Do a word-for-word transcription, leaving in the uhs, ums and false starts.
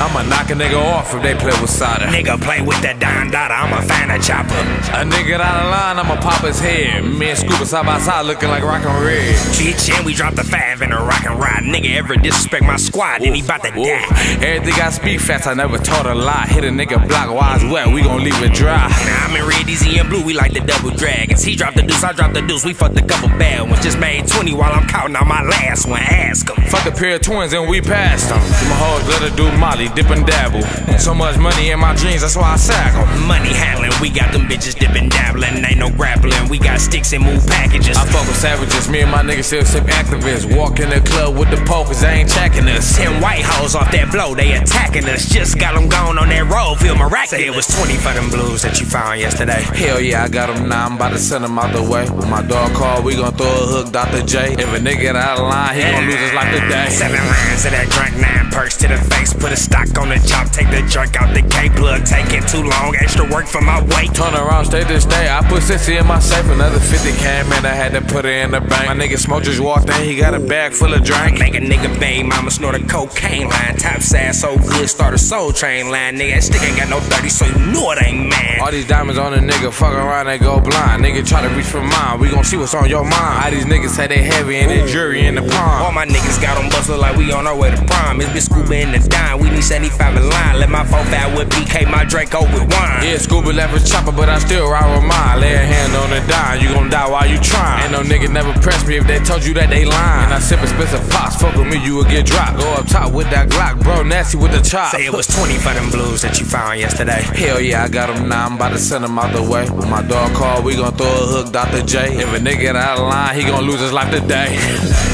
I'ma knock a nigga off if they play with solder. Nigga play with that Don Dada, I'ma find a chopper. A nigga out of line, I'ma pop his head. Me and Scuba side by side looking like rock and red. Bitch, and we dropped the five in a rock and ride. Nigga ever disrespect my squad, then he bout to die. Everything I speak fast, I never taught a lie. Hit a nigga block, wise wet, we gon' leave it dry. Now I'm in red, easy and blue, we like the double dragons. He dropped the deuce, I dropped the deuce, we fucked a couple bad ones. Just made twenty while I'm counting on my last one, ask him. Fuck a pair of twins and we passed them. My hoes let her do Molly, dip and dabble. So much money in my dreams, that's why I sack them. Money handling, we got them bitches dipping, dabbling. Ain't no grappling, we got sticks and move packages. I fuck with savages, me and my niggas still sip activists. Walk in the club with the pokers, they ain't checking us. Ten white hoes off that blow, they attacking us. Just got them gone on that road, feel miraculous. It was twenty for them blues that you found yesterday. Hell yeah, I got them now, I'm about to send them out the way. When my dog call, we gon' throw a hook, Doctor J. If a nigga get out of line, he gon' lose his life today. Seven lines of that drink, nine perks to the face. Put a stock on the chop, take the jerk out the K-plug. Taking too long, extra work for my weight. Turn around, stay this day, I put sixty in my safe. Another fifty came in, I had to put it in the bank. My nigga Smoke just walked in, he got a bag full of drink. Make a nigga babe, mama snort a cocaine line. Top side so good, start a soul train line. Nigga, that stick ain't got no thirty, so you know it ain't mine. All these diamonds on a nigga, fuck around, they go blind. Nigga try to reach for mine, we gon' see what's on your mind. All these niggas say they heavy and they jury in the pond. All my niggas got on bustle like we on our way to prime. It's been Scuba in the dime, we need seventy-five in line. Let my four five with B K, my Draco with wine. Yeah, Scuba left a chopper, but I still ride with mine. Lay a hand on the dime, you gon' die while you trying. Ain't no nigga never press me if they told you that they lying. And I sip expensive pops, fuck with me, you will get dropped. Go up top with that Glock, bro, nasty with the chop. Say it was twenty for them blues that you found yesterday. Hell yeah, I got them now, I'm about to send them out the way. When my dog call, we gon' throw a hook, Doctor J. If a nigga get out of line, he gon' lose his life today.